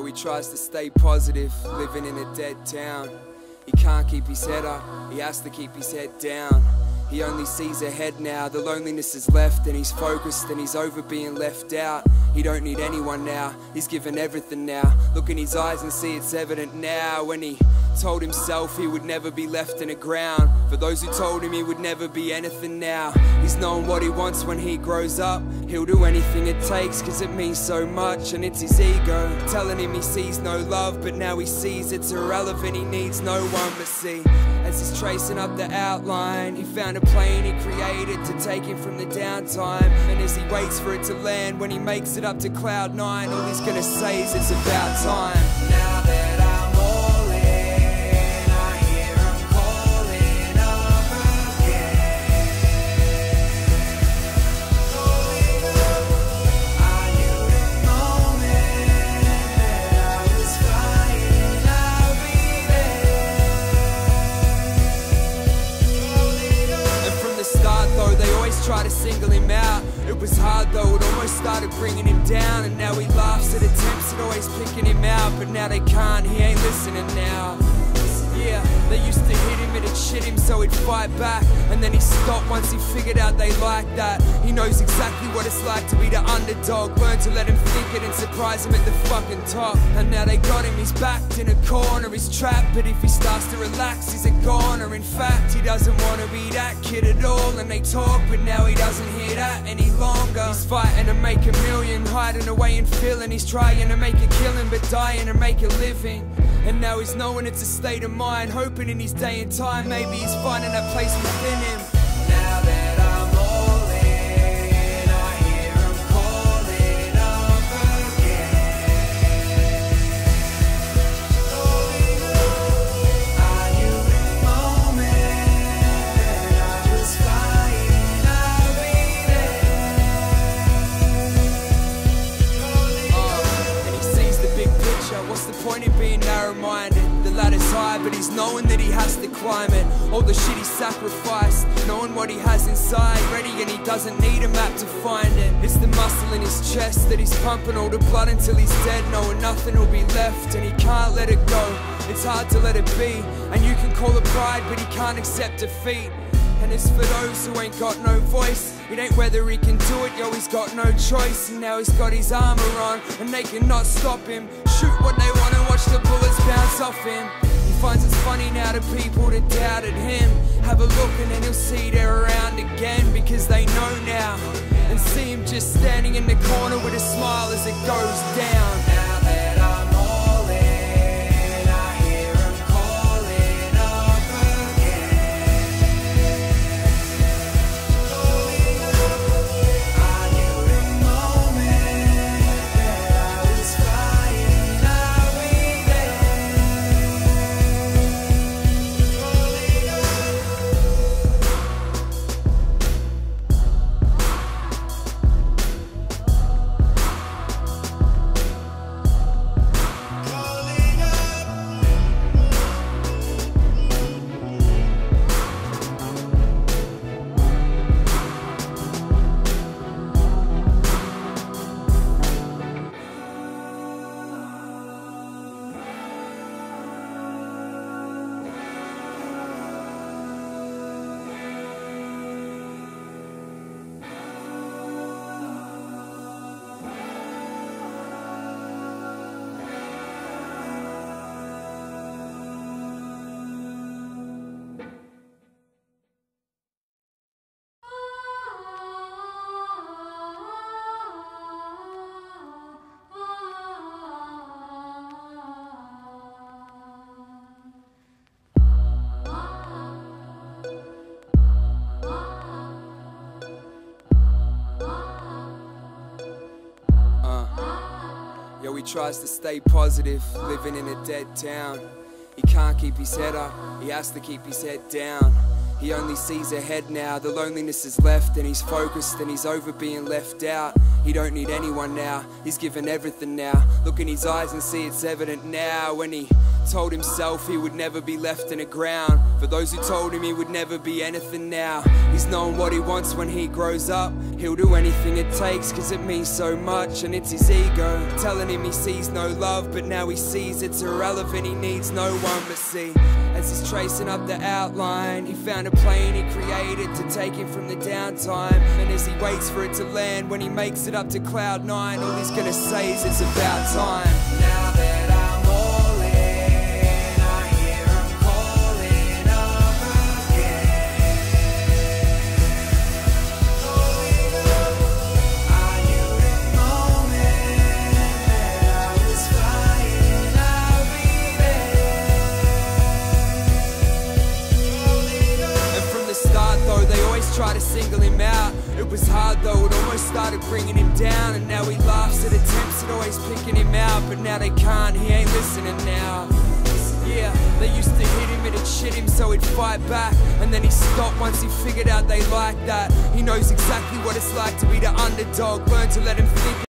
He tries to stay positive, living in a dead town. He can't keep his head up, he has to keep his head down. He only sees ahead now, the loneliness is left, and he's focused and he's over being left out. He don't need anyone now, he's given everything now. Look in his eyes and see it's evident now. When he told himself he would never be left in the ground, for those who told him he would never be anything now. He's known what he wants when he grows up. He'll do anything it takes cause it means so much, and it's his ego telling him he sees no love, but now he sees it's irrelevant. He needs no one but see. As he's tracing up the outline, he found a plane he created to take him from the downtime. And as he waits for it to land, when he makes it up to cloud 9, all he's gonna say is it's about time. Now that I'm all in, I hear him calling up again. Calling up. I knew the moment that I was flying, I'll be there. And from the start though, they always try to single him out. It was hard though, it almost started bringing him down. And now he laughs at attempts at always picking him out, but now they can't, he ain't listening now. Yeah, they used to hit him, it'd shit him so he'd fight back. And then he stopped once he figured out they like that. He knows exactly what it's like to be the underdog. Learn to let him think it and surprise him at the fucking top. And now they got him, he's backed in a corner, he's trapped. But if he starts to relax, he's a goner. In fact, he doesn't want to be that kid at all. And they talk, but now he doesn't hear that any longer. He's fighting to make a million, hiding away and feeling. He's trying to make a killing, but dying to make a living. And now he's knowing it's a state of mind, hoping in his day and time maybe he's finding that place within him. Now that I'm all in, I hear him calling up again. Calling up. I knew the moment that I was flying, I'll be there. And he sees the big picture, what's the point in being narrow-minded? The ladder's high, but he's knowing that he has to climb it. All the shit he sacrificed, knowing what he has inside, ready, and he doesn't need a map to find it. It's the muscle in his chest that he's pumping all the blood until he's dead, knowing nothing will be left, and he can't let it go. It's hard to let it be, and you can call it pride, but he can't accept defeat. And it's for those who ain't got no voice. It ain't whether he can do it, yo, he's got no choice. And now he's got his armor on, and they cannot stop him. Shoot what they want and watch the bullets bounce off him. He finds it's funny now to people that doubted him. Have a look and then he'll see they're around again, because they know now. And see him just standing in the corner with a smile as it goes down. Now that I'm all in, I hear him calling up again. Calling up. I knew the moment that I was flying, I'll be there. Calling Yo, he tries to stay positive, living in a dead town. He can't keep his head up, he has to keep his head down. He only sees ahead now, the loneliness is left, and he's focused and he's over being left out. He don't need anyone now, he's given everything now. Look in his eyes and see it's evident now. When he told himself he would never be left in the ground, for those who told him he would never be anything now, he's known what he wants when he grows up. He'll do anything it takes cause it means so much, and it's his ego telling him he sees no love, but now he sees it's irrelevant. He needs no one, but see, as he's tracing up the outline, he found a plane he created to take him from the downtime. And as he waits for it to land, when he makes it up to cloud 9, all he's gonna say is it's about time. Now that I'm all in, I hear him calling up again. I knew the moment that I was flying, I'll be there. And from the start though, they always try to single him out. It was hard though, it almost started bringing him down. And now he laughs at attempts at always picking him out, but now they can't, he ain't listening now. Yeah, they used to hit him, it'd shit him so he'd fight back, and then he stopped once he figured out they like that. He knows exactly what it's like to be the underdog, learn to let him think